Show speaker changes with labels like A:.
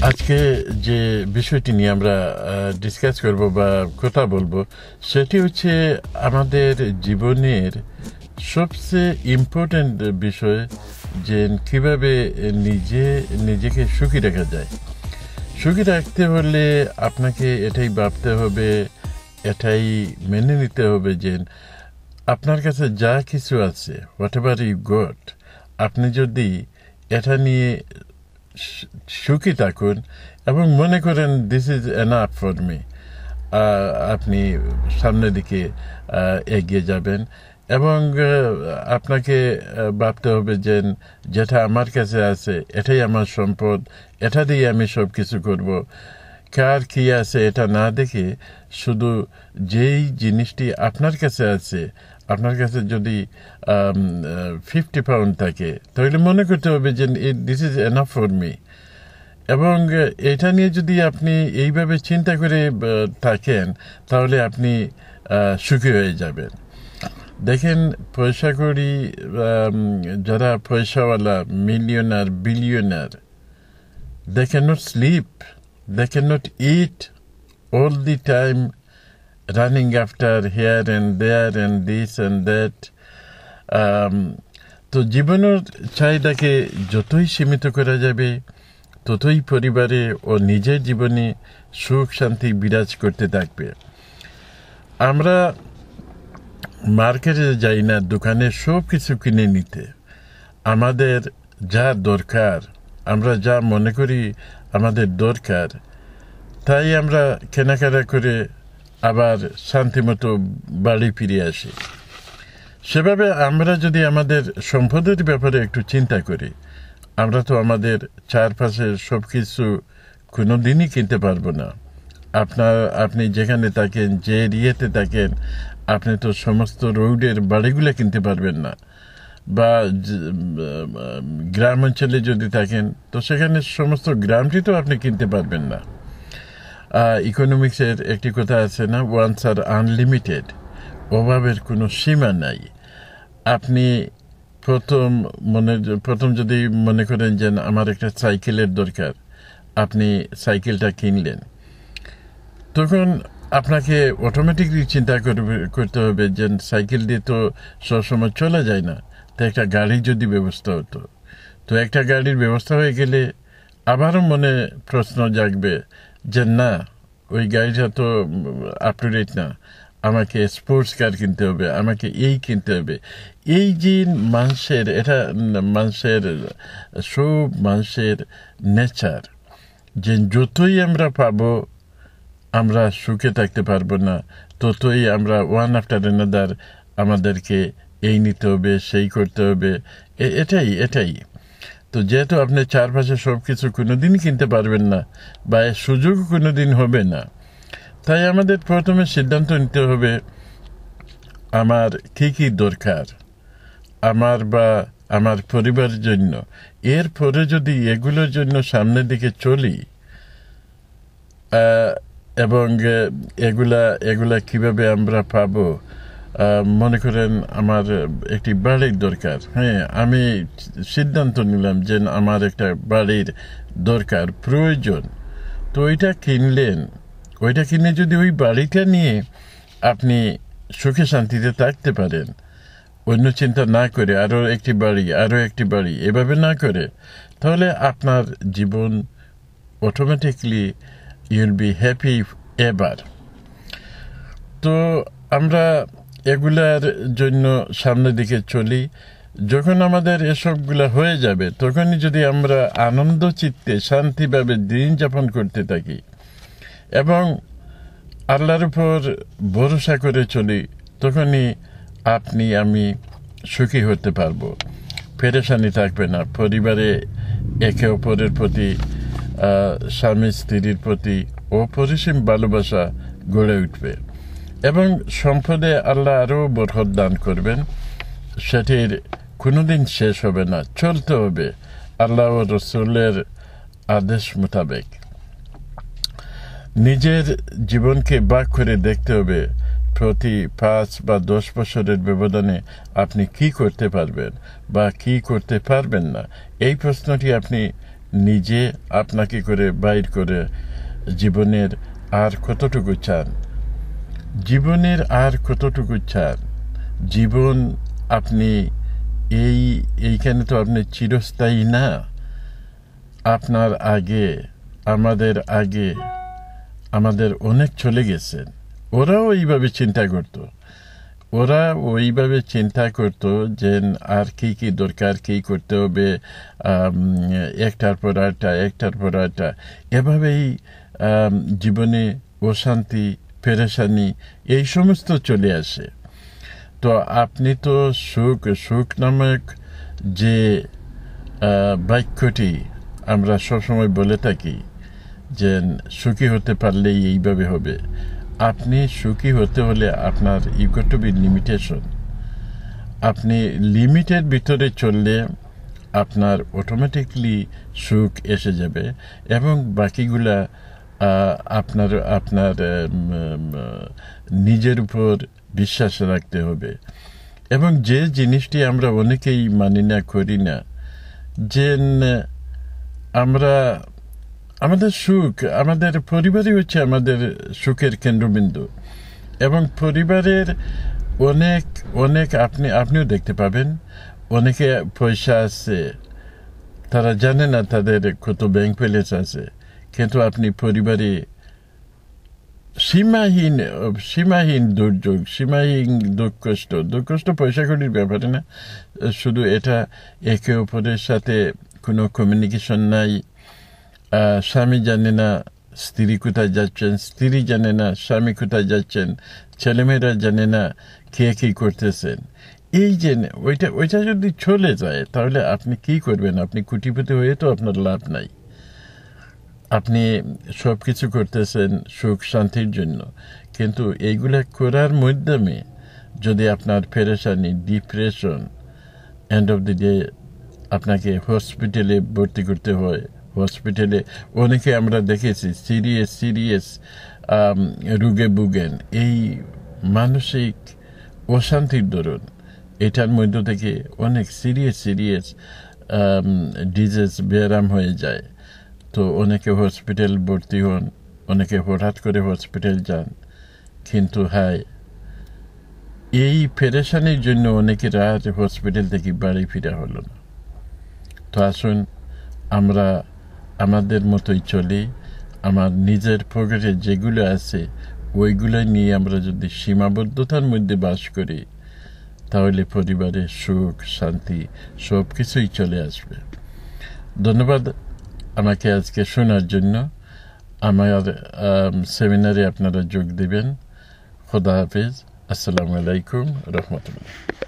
A: আজকে যে বিষয়টি নিয়ে আমরা ডিসকাস করব বা কথা বলবো সেটি হচ্ছে আমাদের জীবনের সবচেয়ে ইম্পর্টেন্ট বিষয় যে কিভাবে নিজেকে সুখী রাখা যায়। সুখী রাখতে হলে আপনাকে এটাই ভাবতে হবে, এটাই মেনে নিতে হবে যে আপনার কাছে যা কিছু আছে, হোয়াট এভার ইউ গট, আপনি যদি এটা নিয়ে সুখী থাকুন এবং মনে করেন this is enough for me, আপনি সামনের দিকে এগিয়ে যাবেন। এবং আপনাকে ভাবতে হবে যে যেটা আমার কাছে আছে এটাই আমার সম্পদ, এটা দিয়ে আমি সব কিছু করব। কার কী আছে এটা না দেখে শুধু যেই জিনিসটি আপনার কাছে আছে, আপনার কাছে যদি 50 পাউন্ড থাকে তাহলে মনে করতে হবে যে this is enough for me. এবং এটা নিয়ে যদি আপনি এইভাবে চিন্তা করে থাকেন তাহলে আপনি সুখী হয়ে যাবেন। দেখেন, পয়সা করি যারা পয়সাওয়ালা, millionaire, billionaire, they cannot sleep, they cannot eat, all the time running after here and there and this and that. তো জীবনের চাহিদাকে যতই সীমিত করা যাবে ততই পরিবারে ও নিজের জীবনে সুখ শান্তি বিরাজ করতে থাকবে। আমরা মার্কেটে যাই না দোকানে সব কিছু কিনে নিতে, আমাদের যা দরকার, আমরা যা মনে করি আমাদের দরকার তাই আমরা কেনাকাটা করে আবার শান্তিমতো বাড়ি ফিরে আসি। সেভাবে আমরা যদি আমাদের সম্পদের ব্যাপারে একটু চিন্তা করি, আমরা তো আমাদের চারপাশে সব কিছু কোনো দিনই কিনতে পারবো না। আপনি যেখানে থাকেন, যে এরিয়াতে থাকেন, আপনি তো সমস্ত রোডের বাড়িগুলো কিনতে পারবেন না। বা গ্রাম অঞ্চলে যদি থাকেন তো সেখানে সমস্ত গ্রামটি তো আপনি কিনতে পারবেন না। ইকোনমিক্সের একটি কথা আছে না, ওয়ান্টস আর আনলিমিটেড, অভাবের কোনো সীমা নাই। আপনি প্রথম যদি মনে করেন যে আমার একটা সাইকেলের দরকার, আপনি সাইকেলটা কিনলেন, তখন আপনাকে অটোমেটিকলি চিন্তা করতে হবে যে সাইকেল দিয়ে তো সবসময় চলা যায় না, তো একটা গাড়ির যদি ব্যবস্থা হতো। তো একটা গাড়ির ব্যবস্থা হয়ে গেলে আবারও মনে প্রশ্ন জাগবে যে না, ওই গাড়িটা তো আপ টু ডেট না, আমাকে স্পোর্টস কার কিনতে হবে, আমাকে এই কিনতে হবে। এই যে মানুষের নেচার, যে যতই আমরা পাবো আমরা সুখে থাকতে পারবো না, ততই আমরা ওয়ান আফটার অ্যানাদার আমাদেরকে এই নিতে হবে, সেই করতে হবে, এটাই। তো যেহেতু আপনি চারপাশে সব কিছু কোনোদিনই কিনতে পারবেন না বা সুযোগ কোনোদিন হবে না, তাই আমাদের প্রথমে সিদ্ধান্ত নিতে হবে আমার কী দরকার আমার বা আমার পরিবারের জন্য। এরপরে যদি এগুলোর জন্য সামনের দিকে চলি এবং এগুলা কিভাবে আমরা পাবো, মনে করেন আমার একটি বাড়ির দরকার, হ্যাঁ, আমি সিদ্ধান্ত নিলাম যে আমার একটা বাড়ির দরকার, প্রয়োজন। তো ওইটা কিনে যদি ওই বাড়িটা নিয়ে আপনি সুখে শান্তিতে থাকতে পারেন, অন্য চিন্তা না করে আরও একটি বাড়ি এভাবে না করে, তাহলে আপনার জীবন automatically you'll be happy ever. তো আমরা এগুলার জন্য সামনের দিকে চলি। যখন আমাদের এসবগুলা হয়ে যাবে তখনই যদি আমরা আনন্দ চিত্তে শান্তিভাবে দিন যাপন করতে থাকি এবং আল্লাহর উপর ভরসা করে চলি, তখনই আপনি আমি সুখী হতে পারবো। পেরেশানি থাকবে না, পরিবারে একে অপরের প্রতি, স্বামী স্ত্রীর প্রতি অপরিসীম ভালোবাসা গড়ে উঠবে এবং সম্পদে আল্লাহ আরও বরকত দান করবেন। সেটির কোনোদিন শেষ হবে না, চলতে হবে আল্লাহ ও রসুলের আদেশ মোতাবেক। নিজের জীবনকে ভাগ করে দেখতে হবে প্রতি 5 বা 10 বছরের ব্যবধানে আপনি কি করতে পারবেন বা কি করতে পারবেন না। এই প্রশ্নটি আপনি নিজে আপনাকে করে বাইর করে জীবনের আর কতটুকু চান, জীবনের আর কতটুকু চান? জীবন আপনি এইখানে তো আপনি চিরস্থায়ী না। আপনার আগে আমাদের অনেক চলে গেছেন। ওরাও এইভাবে চিন্তা করতো যে আর কি দরকার, কি করতে হবে, একটার পর আরেকটা এভাবেই জীবনে অশান্তি, পেরেশানি এই সমস্ত চলে আসে। তো আপনি তো সুখ নামক যে বাক্যটি আমরা সবসময় বলে থাকি যে সুখী হতে পারলেই এইভাবে হবে। আপনি সুখী হতে হলে আপনার you got to be limitation. আপনি লিমিটের ভিতরে চললে আপনার অটোমেটিকলি সুখ এসে যাবে এবং বাকিগুলা আপনার নিজের উপর বিশ্বাস রাখতে হবে। এবং যে জিনিসটি আমরা অনেকেই মানি না, করি না, যে আমাদের সুখ, আমাদের পরিবারই হচ্ছে আমাদের সুখের কেন্দ্রবিন্দু। এবং পরিবারের অনেক আপনিও দেখতে পাবেন, অনেকে পয়সা আছে, তারা জানে না তাদের কত ব্যাংক ব্যালেন্স আছে, কিন্তু আপনি পরিবারে সীমাহীন দুর্যোগ, সীমাহীন দুঃখ কষ্ট পয়সা কড়ির ব্যাপারে না, শুধু এটা একে অপরের সাথে কোনো কমিউনিকেশন নাই। স্বামী জানে না স্ত্রী কোথায় যাচ্ছেন, স্ত্রী জানে না স্বামী কোথায় যাচ্ছেন, ছেলেমেয়েরা জানে না কে কী করতেছেন। এই যে ওইটা যদি চলে যায় তাহলে আপনি কি করবেন? আপনি কোটিপতি হয়ে তো আপনার লাভ নাই। আপনি সব কিছু করতেছেন সুখ শান্তির জন্য, কিন্তু এইগুলা করার মাধ্যমে যদি আপনার পেরেশানি, depression, end of the day আপনাকে হসপিটালে ভর্তি করতে হয়। হসপিটালে অনেকে আমরা দেখেছি সিরিয়াস রোগে ভুগেন। এই মানসিক অশান্তির দরুন এটার মধ্য থেকে অনেক সিরিয়াস ডিজিজ ব্যায়াম হয়ে যায়। তো অনেকে হসপিটাল ভর্তি হন, অনেকে হঠাৎ করে হসপিটাল যান, কিন্তু এই পেরেশানির জন্য অনেকে রাত হসপিটাল থেকে বাড়ি ফিরা হলো না। তো আসুন আমরা আমাদের মতোই চলি, আমার নিজের পকেটে যেগুলো আছে ওইগুলো নিয়ে আমরা যদি সীমাবদ্ধতার মধ্যে বাস করি তাহলে পরিবারের সুখ শান্তি সব কিছুই চলে আসবে। ধন্যবাদ আমাকে আজকে শোনার জন্য। আমার সেমিনারে আপনারা যোগ দেবেন। খোদা হাফেজ। আসসালামু আলাইকুম রহমতুল্লাহ।